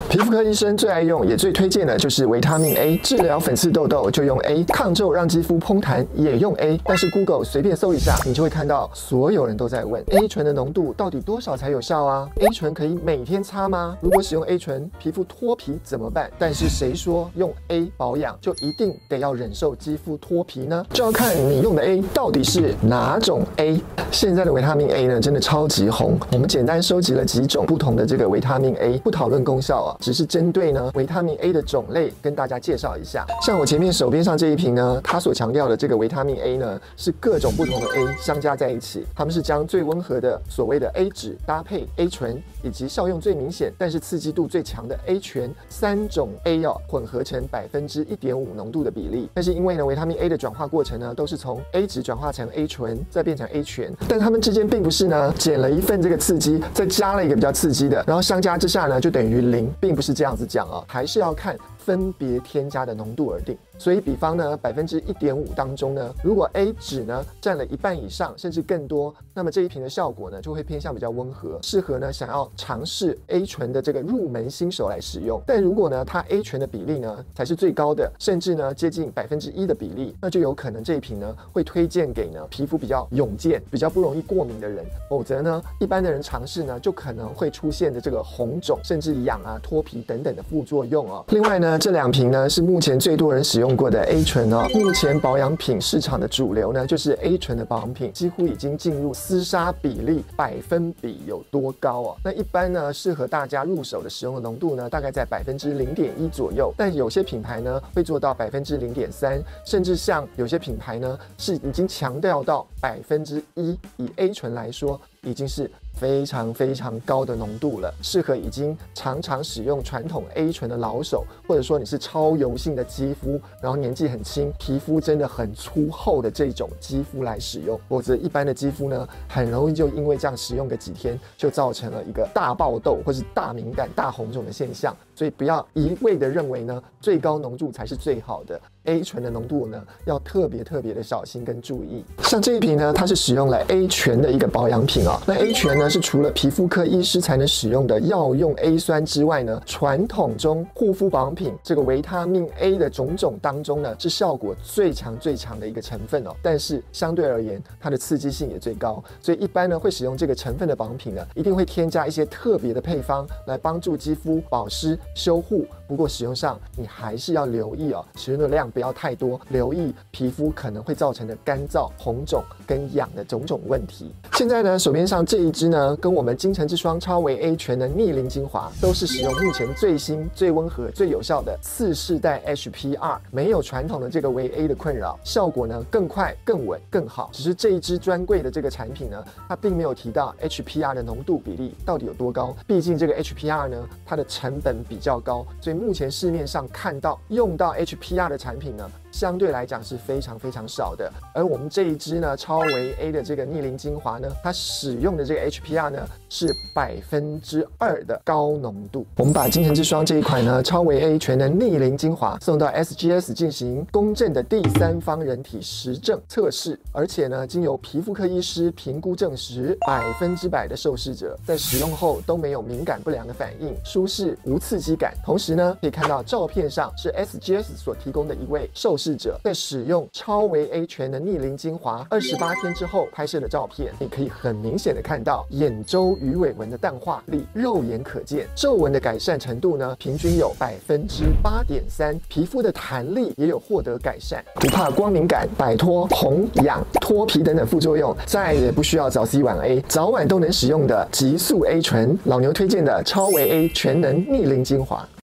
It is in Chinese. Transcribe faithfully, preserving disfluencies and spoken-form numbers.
皮肤科医生最爱用也最推荐的就是维他命 A， 治疗粉刺痘痘就用 A， 抗皱让肌肤嘭弹也用 A。但是 Google 随便搜一下，你就会看到所有人都在问 A 醇的浓度到底多少才有效啊 ？A 醇可以每天擦吗？如果使用 A 醇，皮肤脱皮怎么办？但是谁说用 A 保养就一定得要忍受肌肤脱皮呢？就要看你用的 A 到底是哪种 A。现在的维他命 A 呢，真的超级红。我们简单收集了几种不同的这个维他命 A， 不讨论功效啊，只是针对呢维他命 A 的种类跟大家介绍一下。像我前面手边上这一瓶呢，它所强调的这个维他命 A 呢，是各种不同的 A 相加在一起，他们是将最温和的所谓的 A 酯搭配 A 醇，以及效用最明显但是刺激度最强的 A 醛三种 A 哦混合成百分之一点五浓度的比例。但是因为呢维他命 A 的转化过程呢，都是从 A 酯转化成 A 醇，再变成 A 醛，但它们之间并不是呢减了一份这个刺激，再加了一个比较刺激的，然后相加之下呢就等于零，并不是这样子讲啊，还是要看分别添加的浓度而定。所以比方呢百分之一点五当中呢，如果 A 酯呢占了一半以上甚至更多，那么这一瓶的效果呢就会偏向比较温和，适合呢想要尝试 A 醇的这个入门新手来使用。但如果呢它 A 醇的比例呢才是最高的，甚至呢接近百分之一的比例，那就有可能这一瓶呢会推荐给呢皮肤比较勇健、比较不容易过敏的人，否则呢一般的人尝试呢就可能会出现的这个红肿甚至痒啊、脱皮等等的副作用哦。另外呢这两瓶呢是目前最多人使用过的 A 醇哦。目前保养品市场的主流呢就是 A 醇的保养品，几乎已经进入厮杀比例百分比有多高哦？那一般呢适合大家入手的使用的浓度呢大概在百分之零点一左右，但有些品牌呢会做到百分之零点三，甚至像有些品牌呢是已经强调到百分之一，以 A 醇来说已经是非常非常高的浓度了，适合已经常常使用传统 A 醇的老手，或者说你是超油性的肌肤，然后年纪很轻，皮肤真的很粗厚的这种肌肤来使用。否则一般的肌肤呢，很容易就因为这样使用个几天，就造成了一个大爆痘或是大敏感、大红肿的现象。所以不要一味的认为呢，最高浓度才是最好的。A 醇的浓度呢，要特别特别的小心跟注意。像这一瓶呢，它是使用了 A 醛的一个保养品啊、哦。那 A 醛呢，是除了皮肤科医师才能使用的药用 A 酸之外呢，传统中护肤保养品这个维他命 A 的种种当中呢，是效果最强最强的一个成分哦。但是相对而言，它的刺激性也最高，所以一般呢会使用这个成分的保养品呢，一定会添加一些特别的配方来帮助肌肤保湿修护。不过使用上你还是要留意哦，使用的量不要太多，留意皮肤可能会造成的干燥、红肿跟痒的种种问题。现在呢，手边上这一支呢，跟我们金城之霜超维 A 醛的逆龄精华，都是使用目前最新、最温和、最有效的次世代 H P R， 没有传统的这个维 A 的困扰，效果呢更快、更稳、更好。只是这一支专柜的这个产品呢，它并没有提到 H P R 的浓度比例到底有多高，毕竟这个 H P R 呢，它的成本比较高，所以目前市面上看到用到 H P R 的产品呢，相对来讲是非常非常少的。而我们这一支呢超维 A 的这个逆龄精华呢，它使用的这个 H P R 呢是百分之二的高浓度。我们把金城之霜这一款呢超维 A 全能逆龄精华送到 S G S 进行公正的第三方人体实证测试，而且呢经由皮肤科医师评估证实，百分之百的受试者在使用后都没有敏感不良的反应，舒适无刺激感。同时呢可以看到照片上是 S G S 所提供的一位受试者在使用超维 A 全能逆龄精华二十八天之后拍摄的照片，你可以很明显的看到眼周鱼尾纹的淡化力肉眼可见，皱纹的改善程度呢平均有百分之八点三，皮肤的弹力也有获得改善，不怕光敏感，摆脱红痒脱皮等等副作用，再也不需要早 C 晚 A， 早晚都能使用的极速 A 醇，老牛推荐的超维 A 全能逆龄精华。